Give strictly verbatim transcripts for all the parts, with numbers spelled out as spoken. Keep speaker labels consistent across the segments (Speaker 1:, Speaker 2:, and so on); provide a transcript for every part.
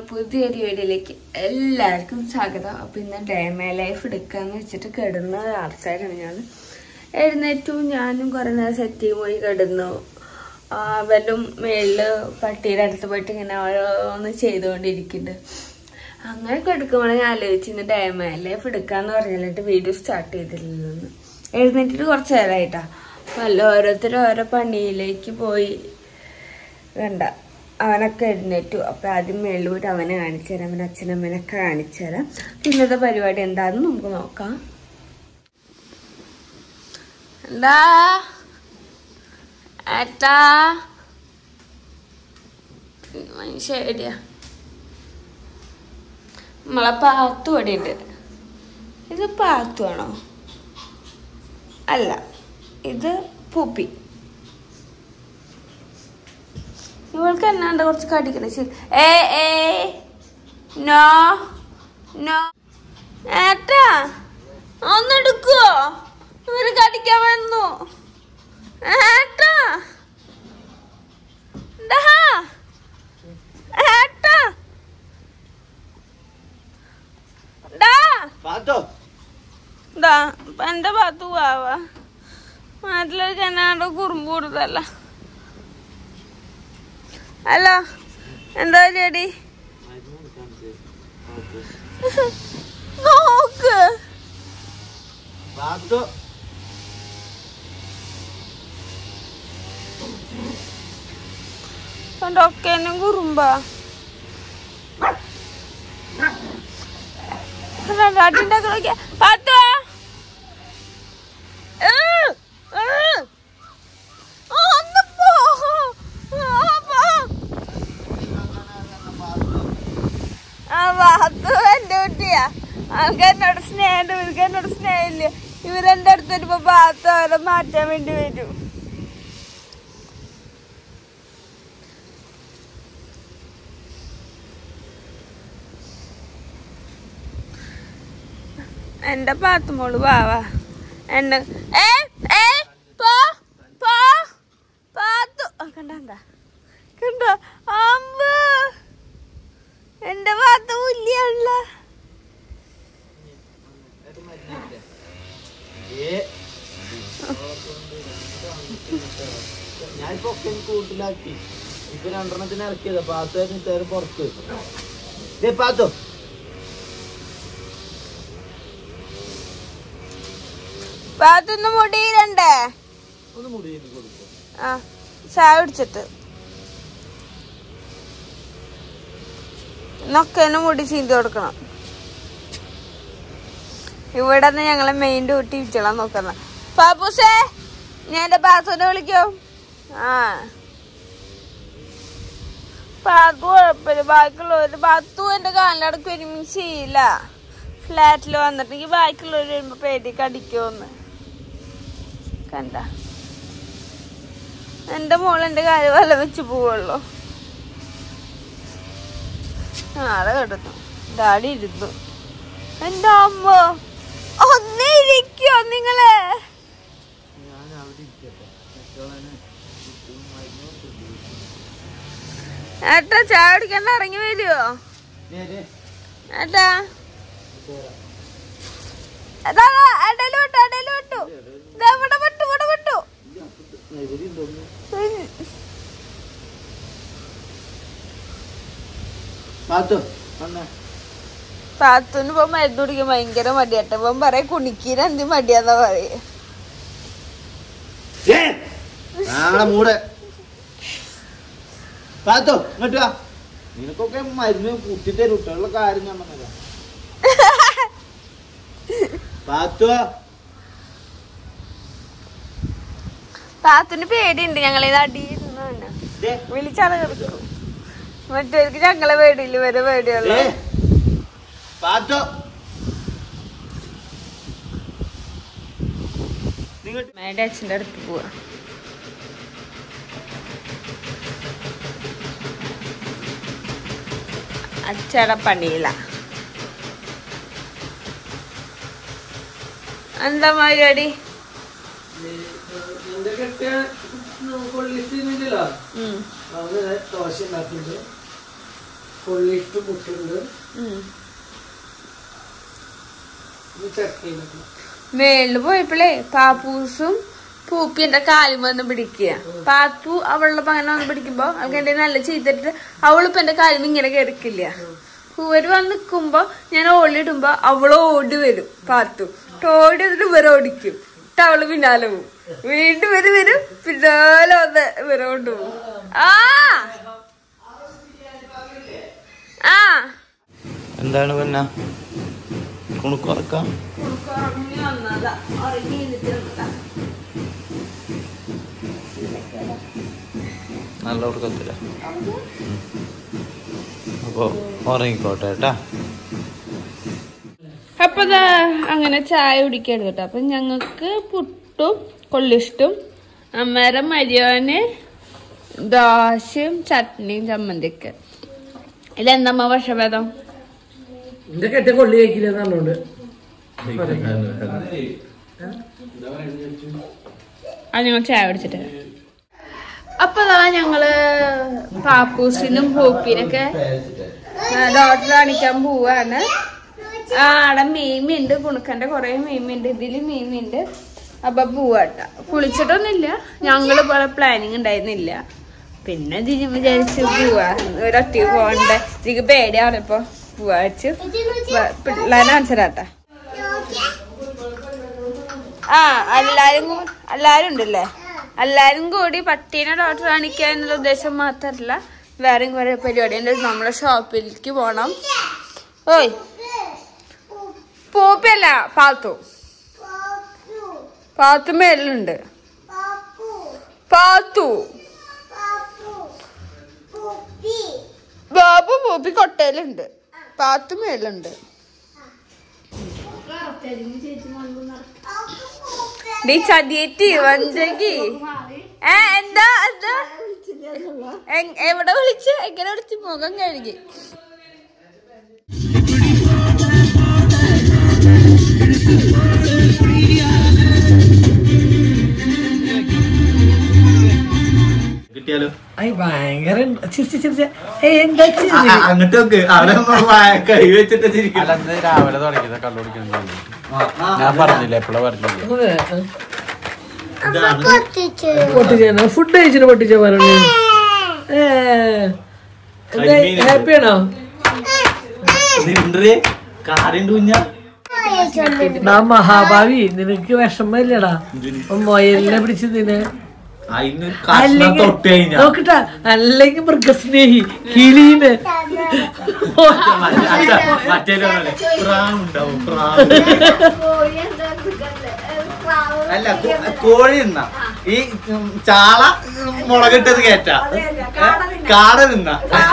Speaker 1: പുതിയൊരു വീഡിയോയിലേക്ക് എല്ലാവർക്കും സ്വാഗതം. അപ്പോൾ ഇന്ന് ഡേ മൈ ലൈഫ് എടുക്കാന്ന് വെച്ചിട്ട് കിടന്ന ആൾക്കാരാണ്. ഞാൻ എഴുന്നേറ്റു, ഞാനും കുറേ നേരം സെറ്റ് പോയി കിടന്നു. അവരും മേളില് പട്ടിയുടെ അടുത്ത് പോയിട്ട് ഇങ്ങനെ ഓരോന്ന് ചെയ്തുകൊണ്ടിരിക്കുന്നുണ്ട്. അങ്ങനെ കിടക്കുമ്പോൾ ഞാൻ ആലോചിച്ച് ഇന്ന് ഡേ മൈ ലൈഫ് എടുക്കാന്ന് പറഞ്ഞിട്ട് വീഡിയോ സ്റ്റാർട്ട് ചെയ്തില്ലെന്ന്. എഴുന്നേറ്റിട്ട് കുറച്ച് നേരമായിട്ടാ. അല്ല, ഓരോരുത്തരും ഓരോ പണിയിലേക്ക് പോയി. വേണ്ട, അവനൊക്കെ എഴുന്നേറ്റു. അപ്പൊ ആദ്യം മേളിൽ പോയിട്ട് അവനെ കാണിച്ചു തരാം, അവൻ അച്ഛനമ്മനൊക്കെ കാണിച്ചു തരാം. ഇന്നത്തെ പരിപാടി എന്താന്ന് നമുക്ക് നോക്കാം. എന്താ ഏട്ടാ ശരിയാ, നമ്മളെ പാത്തു ഇവിടെ ഉണ്ട്. ഇത് പാത്തു ആണോ? അല്ല, ഇത് പൂപ്പി. ഇവൾക്ക് എന്നാണ്ട് കുറച്ച് കടിക്കണ. ഏ ഏ നോ നോ ഏട്ടാ ഒന്നെടുക്കുവോ? ഇവര് കടിക്കാൻ വന്നു. ഏട്ടാ ഏട്ടാ എന്റെ പാത്തു പോവാ. നാട്ടിലേക്ക് എന്നാണ്ടോ കുറുമ്പ് കൂടുതല. ഹലോ, എന്താ പരിപാടി? നോക്ക്, ഒക്കെന്നും കുറുമ്പാ. കാട്ടിണ്ടാക്കി പാത്തോ. എന്റെ കുട്ടിയാ. ആൾക്കാരിനോട് സ്നേഹമുണ്ട്, ഇവർക്കെന്നോട് സ്നേഹമില്ല. ഇവരെന്റെ അടുത്ത് വരുമ്പോ ഭാഗത്ത് അവരെ മാറ്റാൻ വേണ്ടി വരും. എന്റെ പാത്തുമോള് വാവാ. എന്റെ ഏ ഏ പോ പോ പാത്തു കണ്ട കണ്ടോ? അമ്മ എന്റെ പാത്തു ഇല്ല.
Speaker 2: ഞാനിപ്പോ കൂട്ടിലാക്കി. ഇപ്പൊ രണ്ടെണ്ണത്തിന് ഇറക്കിയതാ. പാത്തു പുറത്ത് പാത്തു
Speaker 1: പാത്തൊന്ന് മുടിയിരണ്ടേ?
Speaker 2: ഒന്ന് മുടി കൊടുക്കും.
Speaker 1: ആ, ചായ കുടിച്ചിട്ട് നൊക്കേനെ മുടി ചീന്തി കൊടുക്കണം. ഇവിടെ നിന്ന് ഞങ്ങളെ മെയിൻ ഡ്യൂട്ടി വിളിച്ചോളാൻ നോക്കുന്ന പാപ്പൂസേ. ഞാൻ എന്റെ പാത്തുവിനെ വിളിക്കോ? ആ, പാത്തു കുഴപ്പമില്ല. ബാക്കിയുള്ളവര് പാത്തു എന്റെ കാലിനടക്ക് ഒരുമിച്ച് ചെയ്യില്ല. ഫ്ലാറ്റിൽ വന്നിട്ടെങ്കിൽ ബാക്കിയുള്ളവർ വരുമ്പോ പേടി കടിക്കുമെന്ന് കണ്ട. എന്റെ മോൾ എന്റെ കാര്യം വല്ല വെച്ച് പോവുള്ളൂ. ആടെ കിടന്നു, ഡാഡി ഇരുന്നു. എന്റെ അമ്മ ഒന്നേ ഇരിക്കോ നിങ്ങള്? ഏട്ടാ ചായ കുടിക്കണ്ട, ഇറങ്ങി വരുവോ? ഏട്ടാ അടലോട്ടു അടലോട്ടു ഇവിടെ വിട്ടു ഇവിടെ വിട്ടു. പാത്തുന് ഇപ്പൊ മരുന്ന് കുടിക്കാൻ ഭയങ്കര മടിയാട്ടെ. ഇപ്പം പറയാ കുണിക്കീന് എന്ത് മടിയാന്നാ പറയ.
Speaker 2: നിനക്കൊക്കെ മരുന്ന് കുത്തിത്തരൂട്ടുള്ള കാര്യം ഞാൻ പറഞ്ഞതാ.
Speaker 1: പാത്തുന് പേടിയുണ്ട്. ഞങ്ങളിത് അടിയിരുന്നു വിളിച്ചാണ് കിടക്കും. മറ്റവർക്ക് ഞങ്ങളെ പേടിയില്ല, വരെ പേടിയുള്ളു. മേടെ അച്ഛൻ്റെ അടുത്ത് പോവാ. അച്ഛടെ പണിയില്ല. എന്താ പരിപാടി?
Speaker 2: ദോശ ഉണ്ടാക്കിയിട്ട്
Speaker 1: മേളില് പോയപ്പോഴേ പാപ്പൂസും പൂപ്പി എന്റെ കാലും വന്ന് പിടിക്കുക. പാപ്പു അവളുടെ അങ്ങനെ വന്ന് പിടിക്കുമ്പോ അവൾക്ക് എന്റെ നല്ല ചീത്തിട്ട് അവളിപ്പോ എന്റെ കാലും ഇങ്ങനെ കിടക്കില്ല. പൂവര് വന്ന് നിക്കുമ്പോ ഞാൻ ഓടിടുമ്പോ അവള് ഓടി വരും. പാത്തു ഓടി വന്നിട്ട് ഇവരെ ഓടിക്കും. എന്നിട്ട് അവള് പിന്നാലെ പോവും. വീണ്ടും വരും വരും പിന്നാലെ വന്ന് ഇവരെ കൊണ്ടുപോകും. ആ ആ
Speaker 2: എന്താണ് പിന്നെ കുണുക്കുറക്കാം
Speaker 1: വന്നതാ ഉറങ്ങി
Speaker 2: നല്ല ഉറക്കത്തില്ല. അപ്പൊ ഉറങ്ങിക്കോട്ടെ കേട്ടാ.
Speaker 1: അപ്പൊ അങ്ങനെ ചായ കുടിക്കരുത് കേട്ടോ. അപ്പൊ ഞങ്ങക്ക് പുട്ടും കൊള്ളിഷ്ടം, അമ്മേരെ മരിയോന് ദോശയും ചട്നിയും ചമ്മന്തിക്ക്. ഇതെന്തമ്മ വിഷഭേദം?
Speaker 3: കൊള്ളി കഴിക്കില്ലെന്നുണ്ട്.
Speaker 1: അത് ഞങ്ങൾ ചായ കുടിച്ചിട്ട് അപ്പൊ ഞങ്ങള് പാപ്പൂസിനും പൂപ്പിനൊക്കെ ഡോക്ടറെ കാണിക്കാൻ പോവാണ്. ആ അവിടെ മീമിണ്ട്, കുണുക്കന്റെ കൊറേ മീമിണ്ട്, ഇതില് മീമിണ്ട്. അപ്പൊ പോവാട്ട. കുളിച്ചിട്ടൊന്നുമില്ല, ഞങ്ങള് പോലെ പ്ലാനിങ് ഉണ്ടായിരുന്നില്ല. പിന്നെ ഇതിന് വിചാരിച്ച് പോവാ, ഒരൊറ്റ പോവണ്ടേ, ഇതിക്ക് പേടിയാണ്. ഇപ്പൊ പോവാ വെച്ച് പിള്ളേരെ മനസ്സിലാട്ട. ആ എല്ലാരും എല്ലാരും ഉണ്ടല്ലേ, എല്ലാരും കൂടി പട്ടീനെ ഡോക്ടർ കാണിക്കുക എന്നുള്ള ഉദ്ദേശം മാത്രല്ല, വേറെയും കുറെ പരിപാടിയുണ്ട്. നമ്മളെ ഷോപ്പിലേക്ക് പോണം. ഓയ് പൂപ്പല്ല, പാത്തു പാത്തു മേലുണ്ട്. പാത്തു ബാബു പൂപ്പി കൊട്ടയിലുണ്ട്, പാത്തു മേലുണ്ട്. ചതിയേറ്റി വഞ്ചകി. ഏ എന്താ എന്താ എവിടെ വിളിച്ച് എങ്ങനെ വിളിച്ച് മുഖം കഴുകി.
Speaker 2: കിട്ടിയാലോ
Speaker 3: ഭയങ്കര
Speaker 2: അങ്ങോട്ട് കൈ വെച്ചിട്ട്
Speaker 4: രാവിലെ തുടങ്ങിയത് കണ്ടുപിടിക്കുന്നത് ഞാൻ പറഞ്ഞില്ല, എപ്പോഴാ പറഞ്ഞില്ല.
Speaker 3: പൊട്ടിച്ച ഫുഡ് കഴിച്ചിട്ട് പൊട്ടിച്ച പറഞ്ഞു. ഹാപ്പിയാണോ? മഹാഭാവി നിനക്ക് വിഷമല്ലടാ മൊയലിനെ പിടിച്ചതിന്. നോക്കട്ടാ, അല്ലെങ്കിൽ മൃഗസ്നേഹി കിളീന്
Speaker 2: അല്ല കോഴി തിന്ന, ഈ ചാള മുളകിട്ടത് കേറ്റ, കാട തിന്ന.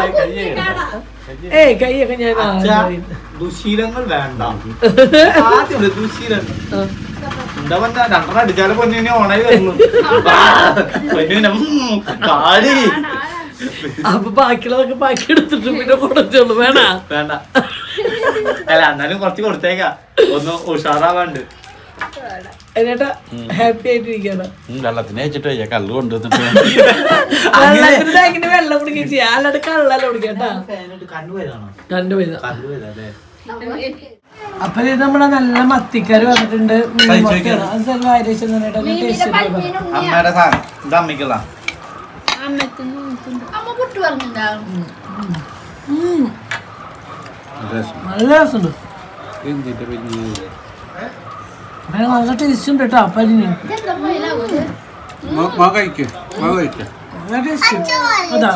Speaker 3: ഏയ് കൈയൊക്കെ ഞാൻ
Speaker 2: ദുശീലങ്ങൾ വേണ്ട. ആദ്യം ദുശീലം എന്താ പറഞ്ഞ രണ്ടെണ്ണം അടിച്ചാലും പൊന്നിനെ ഉണരി വരുള്ളൂ. പൊന്നിനെ കാടി.
Speaker 3: അപ്പൊ ബാക്കിയുള്ളതൊക്കെ ബാക്കി എടുത്തിട്ട് പിന്നെ കൊടുത്തോളൂ. വേണ
Speaker 2: വേണ്ട. അല്ല എന്നാലും കുറച്ച് കൊടുത്തേക്കാ, ഒന്ന് ഉഷാറാവാണ്ട്.
Speaker 3: എന്നിട്ട് ഹാപ്പി ആയിട്ടിരിക്കണം.
Speaker 4: വെള്ളത്തിന് വെച്ചിട്ട് വയ്യ, കള്ള് കൊണ്ടുവന്നിട്ട്
Speaker 3: വെള്ളത്തിന് വെള്ളം കുടിക്കുകയും ചെയ്യാം. അല്ലാണ്ട് കള്ളല്ല കുടിക്കട്ടാ. കണ്ടുപോയതാ. അപ്പൊ ഇത് നമ്മളെ നല്ല മത്തിക്കറി വന്നിട്ടുണ്ട്.
Speaker 2: അമ്മയുടെ സാധനം ഇത് അമ്മയ്ക്കുള്ള.
Speaker 3: നല്ല രസമുണ്ട്, നല്ല ടേസ്റ്റ് ഉണ്ട് കേട്ടോ. പരിഞ്ഞ് അതാ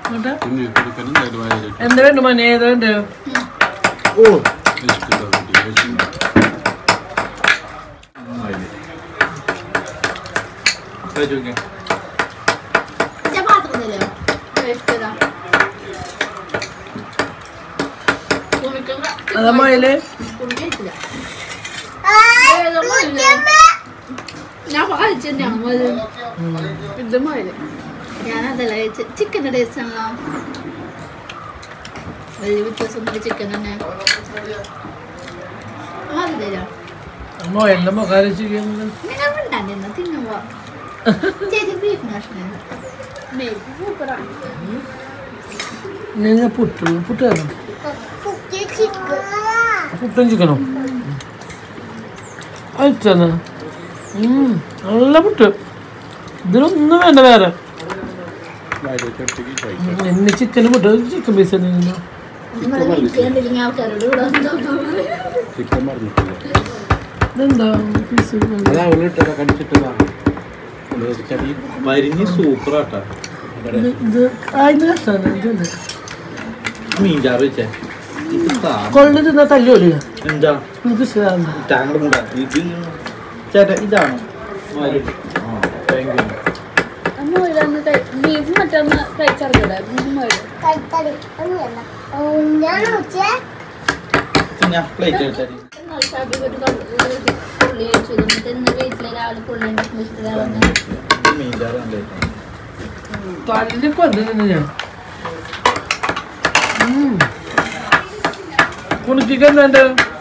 Speaker 3: എന്താ വേണ്ട മോനെ, ഏതാ വേണ്ട? ഓ അതാ മൊയല്.
Speaker 1: ഇത് മൊയല് ഞാനതല്ല ചിക്കൻ്റെ ടേസ്റ്റ് ആണല്ലോ. വലിയ വ്യത്യാസം ചിക്കൻ തന്നെ.
Speaker 3: മൊയലിന്റെ മുഖം
Speaker 1: തിന്നുമ്പോ ചേച്ചി ബീഫ് നാഷണൽ സൂപ്പറാണ്.
Speaker 3: ഞാൻ പുട്ട് പുട്ട് തരണം പുട്ടും ചിക്കനോ അയച്ചാ നല്ല പുട്ട് ഇതിനൊന്നും വേണ്ട വേറെ എന്നെ ചിക്കന് പുട്ട് ചിക്കൻ പീസ് തന്നെ ഇതെന്താ പീസ്
Speaker 2: മരിഞ്ഞ് സൂപ്പറാട്ടാ
Speaker 3: ഇത് അതിന് കഷ്ടാണ് ഇതുണ്ട്
Speaker 2: മീൻചാറ് വെച്ചേ
Speaker 3: കൊള്ളി തിന്നാ തല്ലുപോലെ
Speaker 2: എന്താ
Speaker 3: എനിക്ക് ഇഷ്ടമാണ്
Speaker 2: താങ്കളുടെ കൂടെ ഇത് ചേട്ടാ ഇതാണ്
Speaker 1: ബീഫ് മറ്റൊന്ന് കഴിച്ചറിഞ്ഞൂടെ
Speaker 2: ഞാൻ പ്ലേറ്റ് എടുത്തത് മീൻചാറ്
Speaker 3: തല്ലിപ്പോ എന്തിനാ ഞാൻ കുണിക്കാൻ വേണ്ട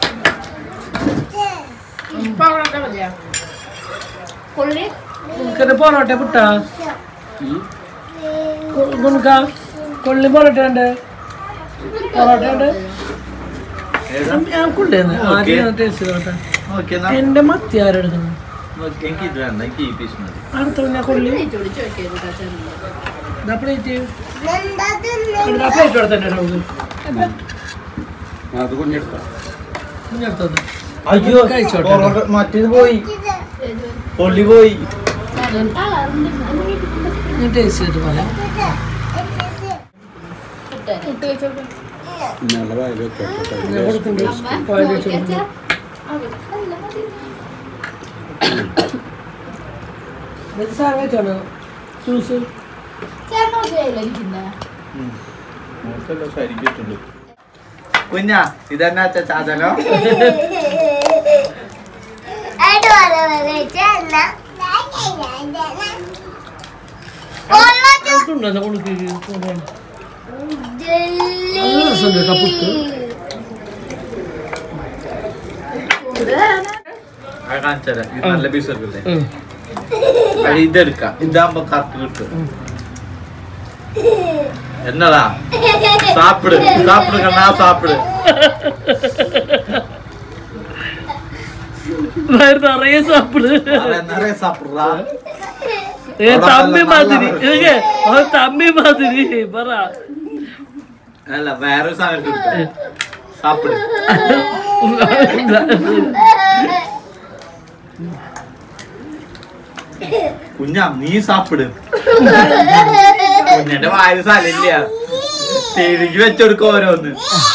Speaker 3: കുണിക്കത് പൊറോട്ട പുട്ടാ കുണിക്ക കൊള്ളി പൊറോട്ട ഉണ്ട് പൊറോട്ട ഉണ്ട് ഞാൻ കൊള്ളിയെന്ന് ആദ്യം ടേസ്റ്റ് ചെയ്തോട്ടെ എന്റെ മത്തി ആരെടുക്കണം
Speaker 2: എനിക്ക് ഇത് വേണ്ട എനിക്ക് ഈ പീസ് മതി
Speaker 3: അടുത്ത ഞാൻ കൊള്ളി പ്ലേറ്റ് പ്ലേറ്റ് എടുത്തന്നെ
Speaker 4: അത് കുഞ്ഞെടുത്താ
Speaker 3: കുഞ്ഞെടുത്തത്
Speaker 2: അയ്യോ
Speaker 3: കഴിച്ചോട്ടെ
Speaker 2: മറ്റേത് പോയി പൊള്ളി പോയി
Speaker 3: ഞാൻ ടേസ്റ്റ് ചെയ്തിട്ട് പറയാം
Speaker 4: നല്ല വയല്
Speaker 3: ഞാൻ കൊടുക്കുന്നുണ്ട് പോയത് വെച്ചോണ്ട് സാറ് വെച്ചോണോ ജ്യൂസ്
Speaker 2: ശരിക്കിട്ടുണ്ട് കുഞ്ഞാ ഇതെന്നാ ചാതലോ
Speaker 3: ഉണ്ടോ കൊടുക്ക് നല്ല രസമുണ്ട് കേട്ടോ പുട്ട്
Speaker 2: കാണിച്ചത് ഇത് നല്ല പീസ് എടുക്കല്ലേ ഇതെടുക്കാം ഇതാകുമ്പോ കറക്റ്റ് കിട്ടും എന്നതാ സാപ്പിട് സാപ്പിട് കണ്ണാ സാപ്പിട്
Speaker 3: നിറയെ സാപ്പിട്
Speaker 2: നിറയെ സാപ്പിടാ
Speaker 3: തമ്മി മാതിരി ഇതൊക്കെ തമ്മി മാതിരി പറ
Speaker 2: അല്ല വേറൊരു സാധനം കിട്ടും സാപ്പിട് കുഞ്ഞാ നീ സാപ്പിട് കുഞ്ഞന്റെ വായ സ്ഥലമില്ല തിരികെ വെച്ചെടുക്ക ഓരോന്ന്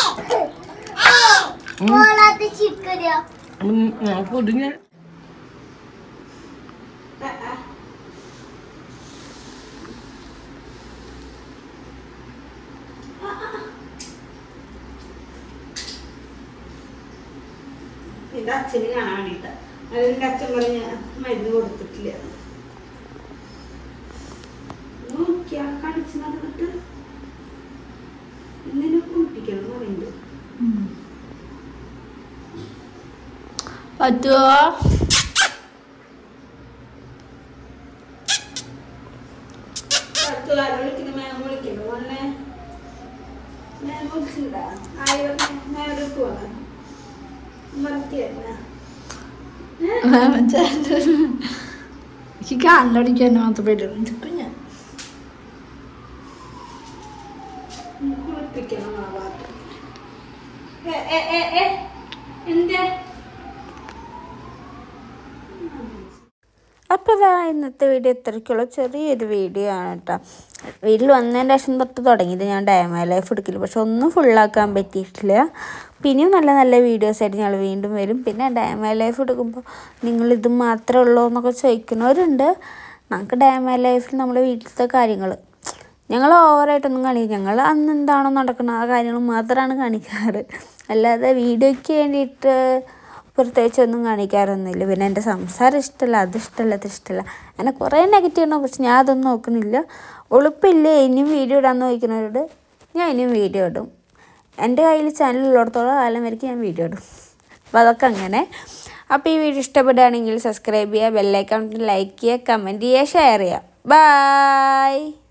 Speaker 3: പൊടിഞ്ഞ
Speaker 1: എന്റെ അച്ഛന് കാണാൻ വേണ്ടിട്ടാ അതിന്റെ അച്ഛൻ പറഞ്ഞ മരുന്ന് കൊടുത്തിട്ടില്ല നോക്കിയാ കടിച്ചു നടന്നിട്ട് ഇന്നിനെ കുളിപ്പിക്കണം പറയുന്നത് പറ്റുവോ വിളിക്കുന്ന മേം വിളിക്കുന്നു വന്നേ മേം വിളിച്ചിട്ടുണ്ടാ ആയോ മേടുക്കുവാ എനിക്ക് കണ്ണടിക്കാൻ മാത്രം പറ്റും ഇതിപ്പോ ഞാൻ അപ്പോൾ ഇതാ ഇന്നത്തെ വീഡിയോ ഇത്രയ്ക്കുള്ള ചെറിയൊരു വീഡിയോ ആണ് കേട്ടോ. വീട്ടിൽ വന്നതിന് ശേഷം തൊട്ട് തുടങ്ങിയത് ഞാൻ ഡയമ ലൈഫ് എടുക്കില്ല, പക്ഷെ ഒന്നും ഫുള്ളാക്കാൻ പറ്റിയിട്ടില്ല. പിന്നെയും നല്ല നല്ല വീഡിയോസായിട്ട് ഞങ്ങൾ വീണ്ടും വരും. പിന്നെ ഡയമ ലൈഫ് എടുക്കുമ്പോൾ നിങ്ങളിത് മാത്രമേ ഉള്ളൂ എന്നൊക്കെ ചോദിക്കുന്നവരുണ്ട്. നമുക്ക് ഡയമ ലൈഫിൽ നമ്മുടെ വീട്ടിലത്തെ കാര്യങ്ങൾ ഞങ്ങൾ ഓവറായിട്ടൊന്നും കാണിക്കും. ഞങ്ങൾ അന്ന് എന്താണോ നടക്കുന്നത് ആ കാര്യങ്ങൾ മാത്രമാണ് കാണിക്കാറ്, അല്ലാതെ വീഡിയോയ്ക്ക് വേണ്ടിയിട്ട് പ്രത്യേകിച്ചൊന്നും കാണിക്കാറൊന്നുമില്ല. പിന്നെ എൻ്റെ സംസാരം ഇഷ്ടമല്ല, അതിഷ്ടമല്ല, അതിഷ്ടമല്ല, അങ്ങനെ കുറേ നെഗറ്റീവ് ഉണ്ടാവും. പക്ഷെ ഞാൻ അതൊന്നും നോക്കുന്നില്ല. ഉളുപ്പില്ല ഇനിയും വീഡിയോ ഇടാമെന്ന് ചോദിക്കുന്നവരോട് ഞാൻ ഇനിയും വീഡിയോ ഇടും. എൻ്റെ കയ്യിൽ ചാനലുള്ളിടത്തോളം കാലം വരയ്ക്ക് ഞാൻ വീഡിയോ ഇടും. അപ്പോൾ അതൊക്കെ അങ്ങനെ. അപ്പോൾ ഈ വീഡിയോ ഇഷ്ടപ്പെടുകയാണെങ്കിൽ സബ്സ്ക്രൈബ് ചെയ്യുക, ബെല്ലൈക്കൺ ലൈക്ക് ചെയ്യുക, കമൻറ്റ് ചെയ്യുക, ഷെയർ ചെയ്യുക. ബൈ.